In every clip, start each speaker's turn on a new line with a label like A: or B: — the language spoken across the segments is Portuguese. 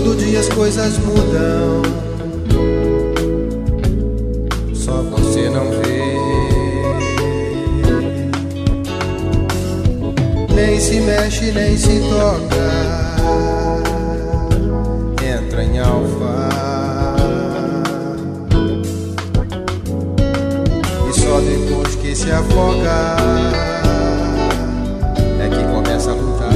A: Todo dia as coisas mudam, só você não vê. Nem se mexe, nem se toca, entra em alfa. E só depois que se afoga é que começa a lutar.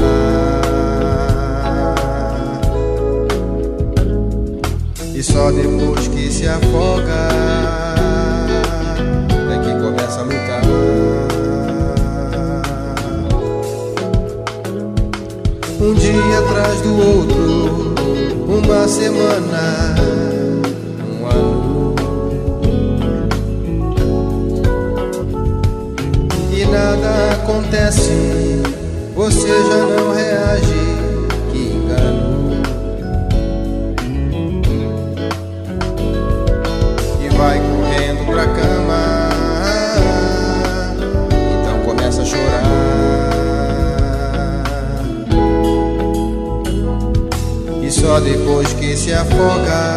A: E só depois que se afoga é que começa a lutar. Um dia atrás do outro, uma semana, um ano, e nada acontece, você já não reage, que engano. E vai correndo pra cama, então começa a chorar. Só depois que se afoga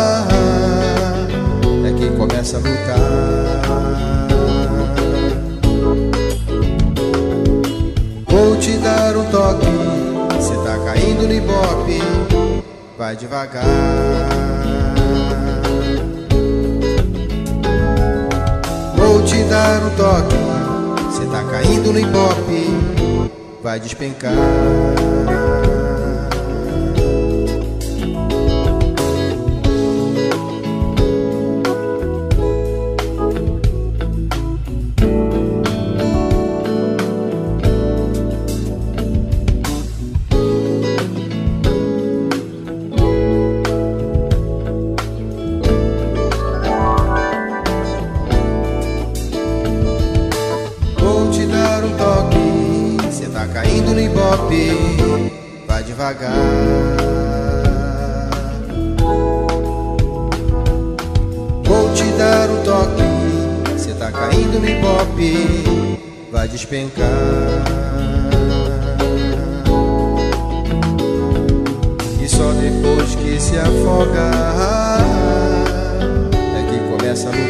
A: é que começa a lutar. Vou te dar um toque, cê tá caindo no ibope, vai devagar. Vou te dar um toque, cê tá caindo no ibope, vai despencar. Caindo no ibope, vai devagar. Vou te dar um toque, cê tá caindo no ibope, vai despencar. E só depois que se afoga é que começa a lutar.